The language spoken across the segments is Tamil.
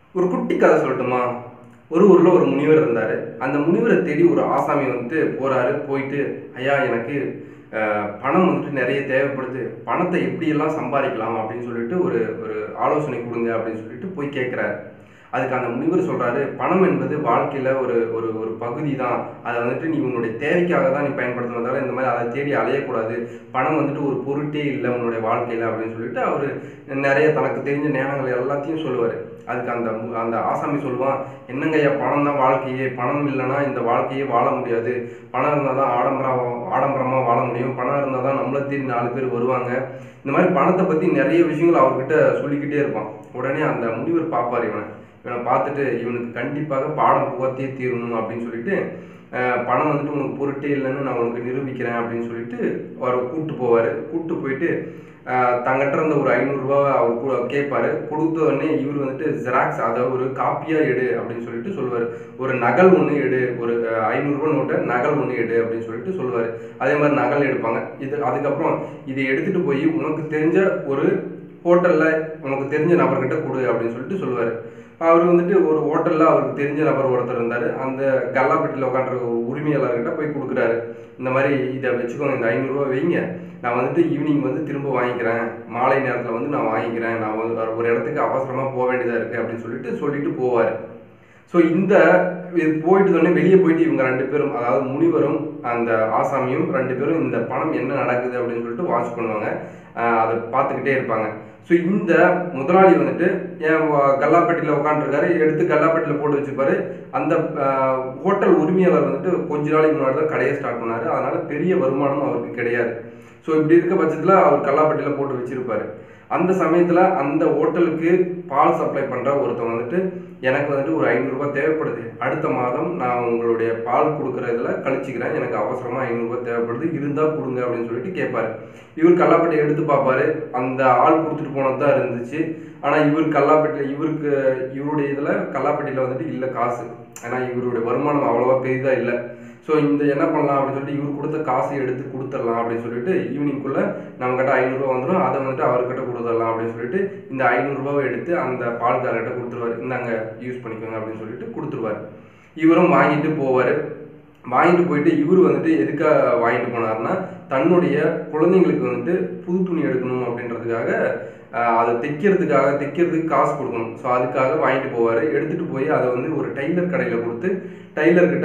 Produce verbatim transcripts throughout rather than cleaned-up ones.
ஒரு குட்டி கதை சொல்லட்டுமா? ஒரு ஊர்ல ஒரு முனிவர் இருந்தாரு. அந்த முனிவர தேடி ஒரு ஆசாமி வந்துட்டு போறாரு. போயிட்டு, "ஐயா, எனக்கு அ பணம் வந்துட்டு நெறைய தேவைப்படுது. பணத்த எப்படியெல்லாம் சம்பாரிக்கலாம்?" அப்படின்னு சொல்லிட்டு ஒரு ஒரு ஆலோசனை குடுங்க அப்படின்னு சொல்லிட்டு போய் கேட்கிறாரு. அதுக்கு அந்த முனிவர் சொல்றாரு, "பணம் என்பது வாழ்க்கையில ஒரு ஒரு ஒரு பகுதி தான். அத வந்துட்டு நீ உன்னுடைய தேவைக்காக தான் நீ பயன்படுத்தணுமே தவிர, இந்த மாரி அத தேடி அலையக்கூடாது. பணம் வந்துட்டு ஒரு பொருட்டே இல்ல உன்னுடைய வாழ்க்கையில." அப்படின்னு சொல்லிட்டு அவரு நெறைய தனக்கு தெரிஞ்ச ஞானங்கள் எல்லாத்தையும் சொல்லுவாரு. அதுக்கு அந்த மு அந்த ஆசாமி சொல்லுவான், "என்னங்கய்யா, பணம் தான் வாழ்க்கையே. பணம் இல்லன்னா இந்த வாழ்க்கையே வாழ முடியாது. பணம் இருந்தா தான் ஆடம்பரா ஆடம்பரமா வாழ முடியும். பணம் இருந்தா தான் நம்மள தேடி நாலு பேர் வருவாங்க." இந்த மாரி பணத்த பத்தி நெறைய விஷயங்கள் அவர்கிட்ட சொல்லிக்கிட்டே இருப்பான். உடனே அந்த முனிவர் பார்ப்பாரு இவன. இவன பார்த்துட்டு, இவனுக்கு கண்டிப்பாக பாடம் புகத்தியே தீரணும் அப்படின்னு சொல்லிட்டு, அ பணம் வந்துட்டு உனக்கு பொருட்டே இல்லன்னு நான் உனக்கு நிரூபிக்கிறேன் அப்படின்னு சொல்லிட்டு அவர கூட்டு போவாரு. கூட்டு போயிட்டு அ தங்கிட்ட இருந்த ஒரு ரூ. ஐநூறு அவர் கூட கேட்பாரு. குடுத்த உடனே இவரு வந்துட்டு ஜெராக்ஸ், அதாவது ஒரு காப்பியா எடு அப்படின்னு சொல்லிட்டு சொல்லுவாரு. ஒரு நகல் ஒண்ணு எடு. ஒரு ரூ. ஐநூறு நோட்ட நகல் ஒண்ணு எடு அப்படின்னு சொல்லிட்டு சொல்லுவாரு. அதே மாரி நகல் எடுப்பாங்க. இது அதுக்கப்புறம் இத எடுத்துட்டு போய் உனக்கு தெரிஞ்ச ஒரு ஹோட்டல்ல உனக்கு தெரிஞ்ச நபர்கிட்ட குடு அப்படின்னு சொல்லிட்டு சொல்லுவாரு. அவரு வந்துட்டு ஒரு ஹோட்டல்ல அவருக்கு தெரிஞ்ச நபர் ஒருத்தர் இருந்தாரு. அந்த கல்லாப்பெட்டியில உட்காந்துருக்க உரிமையாளர்கிட்ட போய் குடுக்குறாரு. இந்த மாரி இத வச்சுக்கோங்க. இந்த ரூ. ஐநூறு வைங்க. நான் வந்துட்டு ஈவினிங் வந்து திரும்ப வாங்கிக்கிறேன். மாலை நேரத்தில வந்து நான் வாங்கிக்கிறேன். நான் ஒரு ஒரு இடத்துக்கு அவசரமா போ வேண்டியதா இருக்கு அப்படின்னு சொல்லிட்டு சொல்லிட்டு போவாரு. ஸோ இந்த இது போயிட்டு உடனே வெளிய போயிட்டு இவங்க ரெண்டு பேரும், அதாவது முனிவரும், அந்த ஆசாமியும் ரெண்டு பேரும் இந்த பணம் என்ன நடக்குது அப்படின்னு சொல்லிட்டு வாட்ச் பண்ணுவாங்க. அ அத பார்த்துக்கிட்டே இருப்பாங்க. ஸோ இந்த முதலாளி வந்துட்டு ஏன் வ கல்லாப்பெட்டியில உட்காந்துருக்காரு. எடுத்து கல்லாப்பெட்டியில போட்டு வச்சுப்பாரு. அந்த அ ஹோட்டல் உரிமையாளர் வந்துட்டு கொஞ்ச நாளைக்கு முன்னாடி தான் கடைய ஸ்டார்ட் பண்ணாரு. அதனால பெரிய வருமானம் அவருக்கு கிடையாது. ஸோ இப்படி இருக்க பட்சத்தில அவர் கல்லாப்பெட்டியில போட்டு வச்சிருப்பாரு. அந்த சமயத்துல அந்த ஹோட்டலுக்கு பால் சப்ளை பண்ற ஒருத்தன் வந்துட்டு, எனக்கு வந்துட்டு ஒரு ரூ. ஐநூறு தேவைப்படுது. அடுத்த மாதம் நான் உங்களுடைய பால் குடுக்குறதுல கழிச்சுக்கிறேன். எனக்கு அவசரமா ரூ. ஐநூறு தேவைப்படுது. இருந்தா குடுங்க அப்படின்னு சொல்லிட்டு கேட்பாரு. இவர் கல்லாப்பெட்டிய எடுத்து பார்ப்பாரு. அந்த ஆள் குடுத்துட்டு போனது தான் இருந்துச்சு. ஆனா இவர் கல்லாப்பெட்டில இவருக்கு இவருடைய இதுல கல்லாப்பெட்டியில வந்துட்டு இல்ல காசு. ஏன்னா இவருடைய வருமானம் அவ்வளவா பெரிதா இல்ல. ஸோ இந்த என்ன பண்ணலாம் அப்படின்னு சொல்லிட்டு இவர் குடுத்த காசை எடுத்து குடுத்துடலாம் அப்படின்னு சொல்லிட்டு ஈவினிங்குள்ள நம்மகிட்ட ரூ. ஐநூறு வந்துரும். அத வந்துட்டு அவர்கிட்ட குடுத்துடலாம் அப்படின்னு சொல்லிட்டு இந்த ரூ. ஐநூறு எடுத்து அந்த பால்காரர்கிட்ட குடுத்துருவாரு. இந்தாங்க, யூஸ் பண்ணிக்கோங்க அப்படின்னு சொல்லிட்டு குடுத்துருவாரு. இவரும் வாங்கிட்டு போவாரு. வாங்கிட்டு போயிட்டு இவரு வந்துட்டு எதுக்காக வாங்கிட்டு போனாருன்னா, தன்னுடைய குழந்தைங்களுக்கு வந்துட்டு புது துணி எடுக்கணும் அப்படின்றதுக்காக, அ அத தைக்கிறதுக்காக தைக்கிறதுக்கு காசு குடுக்கணும். ஸோ அதுக்காக வாங்கிட்டு போவாரு. எடுத்துட்டு போய் அத வந்து ஒரு டெய்லர் கடையில குடுத்து, டெய்லர்கிட்ட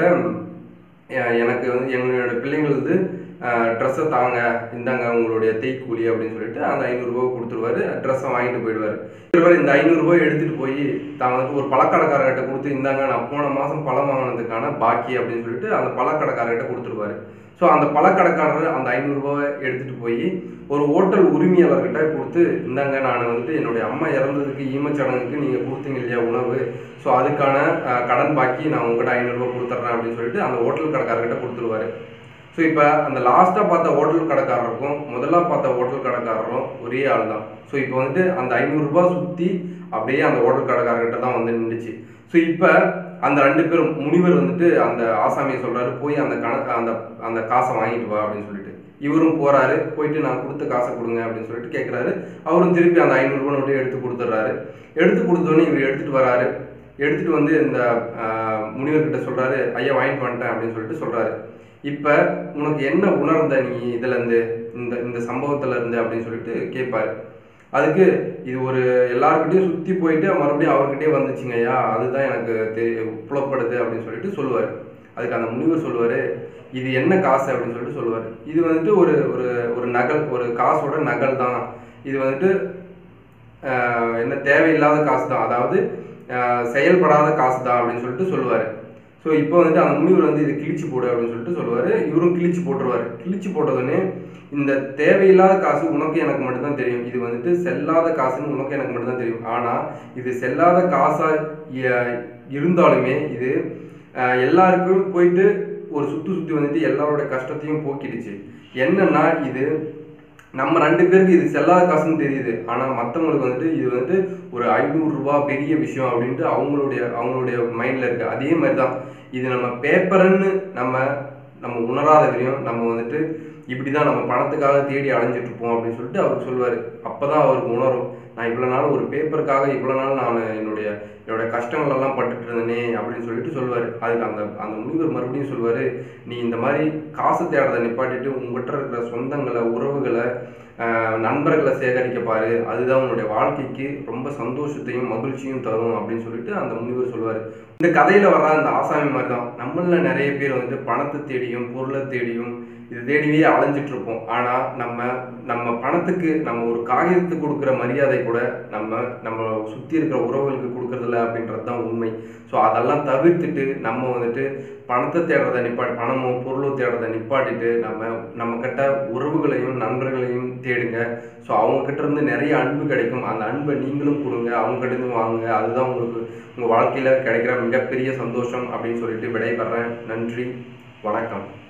எ எனக்கு வந்து என்னோட பிள்ளைங்களது அ ட்ரெஸ்ஸ தாங்க, இந்தாங்க உங்களுடைய தேய்க்கூலி அப்படின்னு சொல்லிட்டு அந்த ரூ. ஐநூறு குடுத்துருவாரு. ட்ரெஸ்ஸ வாங்கிட்டு போயிடுவாரு. இவர் இந்த ரூ. ஐநூறு எடுத்துட்டு போய் தான் வந்துட்டு ஒரு பழக்கடைக்காரர்கிட்ட குடுத்து, இந்தாங்க நான் போன மாசம் பழம் வாங்குனதுக்கான பாக்கி அப்படின்னு சொல்லிட்டு அந்த பழக்கடைக்காரர்கிட்ட குடுத்துருவாரு. ஸோ அந்த பழக்கடைக்காரர் அந்த ரூ. ஐநூறு எடுத்துட்டு போய் ஒரு ஹோட்டல் உரிமையாளர்கிட்ட குடுத்து, இந்தாங்க நான் வந்துட்டு என்னுடைய அம்மா இறந்ததுக்கு ஈமச்சடங்குக்கு நீங்க குடுத்தீங்க இல்லையா உணவு, ஸோ அதுக்கான அ கடன் பாக்கி நான் உங்ககிட்ட ரூ. ஐநூறு குடுத்துட்றேன் அப்படின்னு சொல்லிட்டு அந்த ஹோட்டல் கடைக்காரர்கிட்ட குடுத்துருவாரு. ஸோ இப்ப அந்த லாஸ்ட்டா பார்த்த ஹோட்டல் கடைக்காரருக்கும், முதலா பார்த்த ஹோட்டல் கடைக்காரரும் ஒரே ஆள் தான். ஸோ இப்ப வந்துட்டு அந்த ரூ. ஐநூறு சுத்தி அப்படியே அந்த ஹோட்டல் கடைக்காரர்கிட்ட தான் வந்து நின்னுச்சு. ஸோ இப்ப அந்த ரெண்டு பேரும், முனிவர் வந்துட்டு அந்த ஆசாமிய சொல்றாரு, "போய் அந்த கண அந்த அந்த காச வாங்கிட்டு வா" அப்படின்னு சொல்லிட்டு. இவரும் போறாரு. போயிட்டு நான் குடுத்த காச குடுங்க அப்படின்னு சொல்லிட்டு கேட்கிறாரு. அவரும் திருப்பி அந்த ரூ. ஐநூறு நோட்டையும் எடுத்து குடுத்துடுறாரு. எடுத்து குடுத்தோனே இவரு எடுத்துட்டு வராரு. எடுத்துட்டு வந்து இந்த அ முனிவர்கிட்ட சொல்றாரு, "ஐயா, வாங்கிட்டு வந்துட்டேன்" அப்படின்னு சொல்லிட்டு சொல்றாரு. இப்ப உனக்கு என்ன உணர்ந்த நீ இதுலருந்து, இந்த இந்த சம்பவத்துல இருந்து அப்படின்னு சொல்லிட்டு கேட்பாரு. அதுக்கு இது ஒரு எல்லார்கிட்டயும் சுத்தி போயிட்டு மறுபடியும் அவர்கிட்டயே வந்துச்சுங்கய்யா. அதுதான் எனக்கு தெ புலப்படுது அப்படின்னு சொல்லிட்டு சொல்லுவாரு. அதுக்கு அந்த முனிவர் சொல்லுவாரு, "இது என்ன காசு?" அப்படின்னு சொல்லிட்டு சொல்லுவாரு. "இது வந்துட்டு ஒரு ஒரு ஒரு நகல், ஒரு காசோட நகல் தான். இது வந்துட்டு அ என்ன தேவையில்லாத காசு தான். அதாவது அ செயல்படாத காசு தான்" அப்படின்னு சொல்லிட்டு சொல்லுவாரு. ஸோ இப்போ வந்துட்டு அந்த முனிவர் வந்து இத கிழிச்சு போடு அப்படின்னு சொல்லிட்டு சொல்லுவாரு. இவரும் கிழிச்சு போட்டுருவாரு. கிழிச்சு போட்டதுமே, இந்த தேவையில்லாத காசு உனக்கு எனக்கு மட்டும் தான் தெரியும். இது வந்துட்டு செல்லாத காசுன்னு உனக்கு எனக்கு மட்டும் தான் தெரியும். ஆனா இது செல்லாத காசா ய இருந்தாலுமே இது அ எல்லாருக்கும் போயிட்டு ஒரு சுத்து சுத்தி வந்துட்டு எல்லாரோட கஷ்டத்தையும் போக்கிடுச்சு. என்னன்னா இது நம்ம ரெண்டு பேருக்கு இது செல்லாத காசுன்னு தெரியுது. ஆனா மத்தவங்களுக்கு வந்துட்டு இது வந்துட்டு ஒரு ரூ. ஐநூறு பெரிய விஷயம் அப்படின்ட்டு அவங்களுடைய அவங்களுடைய மைண்ட்ல இருக்கு. அதே மாரி தான் இது நம்ம பேப்பர்ன்னு நம்ம நம்ம உணராத வரையும் நம்ம வந்துட்டு இப்படிதான் நம்ம பணத்துக்காக தேடி அலைஞ்சிட்டு இருப்போம் அப்படின்னு சொல்லிட்டு அவரு சொல்லுவாரு. அப்பதான் அவருக்கு உணரும். நான் இவ்வளவு நாள் ஒரு பேப்பருக்காக இவ்வளவு நாள் நான் என்னுடைய என்னோட கஷ்டங்களெல்லாம் பட்டுட்டு இருந்தனே அப்படின்னு சொல்லிட்டு சொல்லுவார். அதுக்கு அந்த அந்த முனிவர் மறுபடியும் சொல்லுவார், நீ இந்த மாதிரி காசு தேடுறதை நிப்பாட்டிட்டு உங்ககிட்ட இருக்கிற சொந்தங்களை, உறவுகளை, நண்பர்களை சேகரிக்க பாரு. அதுதான் உன்னுடைய வாழ்க்கைக்கு ரொம்ப சந்தோஷத்தையும் மகிழ்ச்சியும் தரும் அப்படின்னு சொல்லிட்டு அந்த முனிவர் சொல்லுவார். இந்த கதையில் வர்ற அந்த ஆசாமி மாதிரி தான் நம்மள நிறைய பேர் வந்து பணத்தை தேடியும் பொருளை தேடியும் இது தேடியே அலைஞ்சிட்டு இருப்போம். ஆனால் நம்ம நம்ம பணத்துக்கு நம்ம ஒரு காகிதத்துக்கு கொடுக்குற மரியாதை கூட நம்ம நம்ம சுற்றி இருக்கிற உறவுகளுக்கு கொடுக்கறதில்ல அப்படின்றது தான் உண்மை. ஸோ அதெல்லாம் தவிர்த்துட்டு நம்ம வந்துட்டு பணத்தை தேடுறதை நிப்பாட்டி பணமோ பொருளோ தேடுறதை நிப்பாட்டிட்டு நம்ம நம்ம கிட்ட உறவுகளையும் நண்பர்களையும் தேடுங்க. ஸோ அவங்கக்கிட்ட இருந்து நிறைய அன்பு கிடைக்கும். அந்த அன்பை நீங்களும் கொடுங்க, அவங்ககிட்ட இருந்து வாங்குங்க. அதுதான் உங்களுக்கு உங்கள் வாழ்க்கையில் கிடைக்கிற மிகப்பெரிய சந்தோஷம் அப்படின்னு சொல்லிட்டு விடைபெறேன். நன்றி, வணக்கம்.